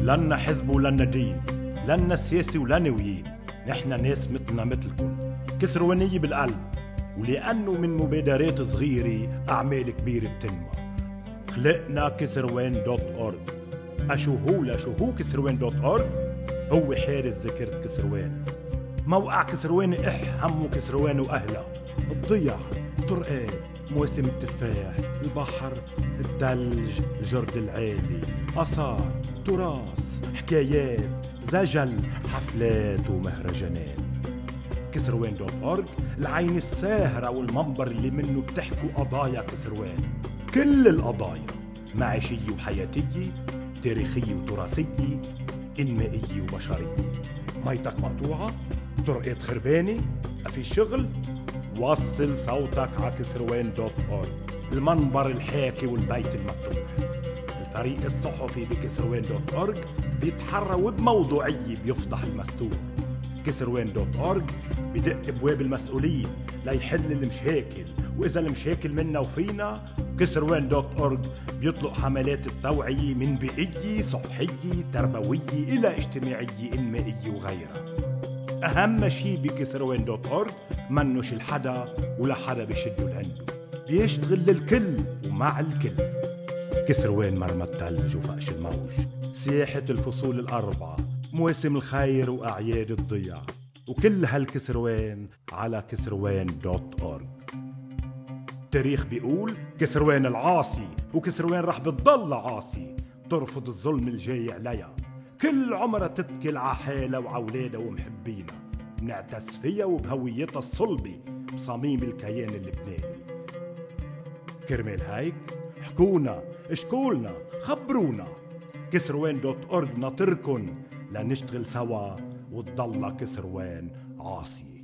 لنا حزب ولنا دين، لنا سياسي ولا نويين. نحن ناس مثلنا مثلكم، كسروانية بالقلب، ولأنه من مبادرات صغيرة أعمال كبيرة بتنمى. خلقنا كسروان.org. شو هو كسروان.org؟ هو حارس ذاكرة كسروان. موقع كسروان همه كسروان وأهلها، الضيع، الطرقات، مواسم التفاح، البحر، الثلج، الجرد العالي، آثار، تراث، حكايات، زجل، حفلات ومهرجانات. كسروان.org العين الساهرة والمنبر اللي منه بتحكوا قضايا كسروان، كل القضايا، معيشية وحياتية، تاريخية وتراثية، إنمائية وبشرية. ميتك مقطوعة؟ طرقات خربانة؟ في شغل؟ وصل صوتك على كسروان.org، المنبر الحاكي والبيت المفتوح. الفريق الصحفي بكسروان.org بيتحرى وبموضوعية بيفضح المستور. كسروان.org بدق ابواب المسؤولين ليحل المشاكل، واذا المشاكل منا وفينا كسروان.org بيطلق حملات التوعية من بيئية، صحية، تربوية إلى اجتماعية، إنمائية وغيرها. أهم شي بكسروان.org منوش الحدا ولا حدا بيشده لعنده، بيشتغل للكل ومع الكل. كسروان مرمى الثلج وفقش الموج، سياحة الفصول الأربعة، مواسم الخير وأعياد الضياع، وكل هالكسروان على كسروان.org. التاريخ بيقول كسروان العاصي، وكسروان رح بتضل عاصي، ترفض الظلم الجاي عليها، كل عمرها تتكل عحالها وعولادها ومحبينها، بنعتز فيها وبهويتها الصلبة، بصميم الكيان اللبناني. كرمال هيك حكونا، اشكولنا، خبرونا. كسروان.org ناطركن لنشتغل سوا وتضل كسروان عاصي.